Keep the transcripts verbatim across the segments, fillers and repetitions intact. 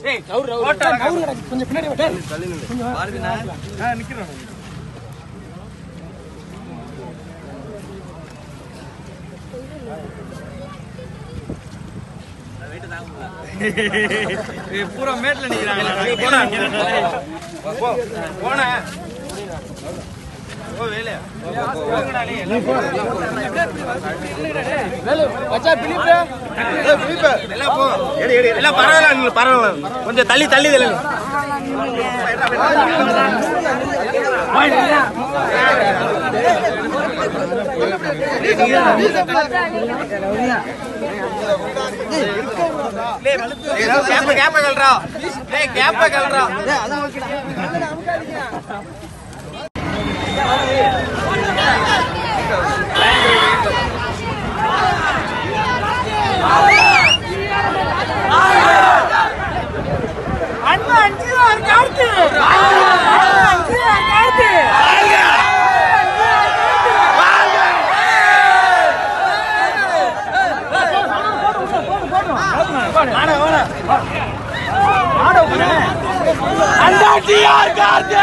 டேய் நவுறு நவுறு கொஞ்சம் பின்னாடி வா டேய் தள்ளி நில்லு பாருங்க நான் நிக்கிறேன் வெயிட் தாங்க ஏ பூரா மேட்ல நிக்கறாங்க போடா போ போடா ஓ வேலே போங்கடா நீ வேலே மச்சா பிலிப் ஏ பிலிப் எல்லாம் போ எடி எடி எல்லாம் பரவாயில்லை நீங்க பரவாயில்லை கொஞ்சம் தள்ளி தள்ளி தள்ளி கேப்ப கேப்ப கல்றா டேய் கேப்ப கல்றா டேய் அத ஓகேடா அண்ணா அஞ்சு ஆறு கார்த்தி அஞ்சு ஆறு கார்த்தி ஆட ஆட ஆட அண்ணா அஞ்சு ஆறு கார்த்தி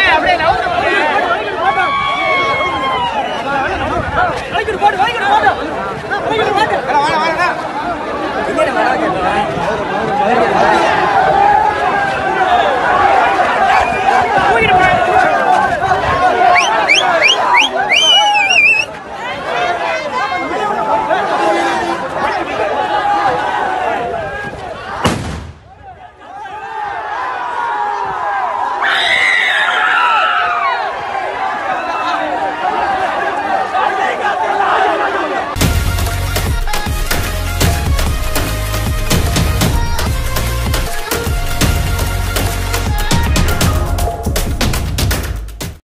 போட்டு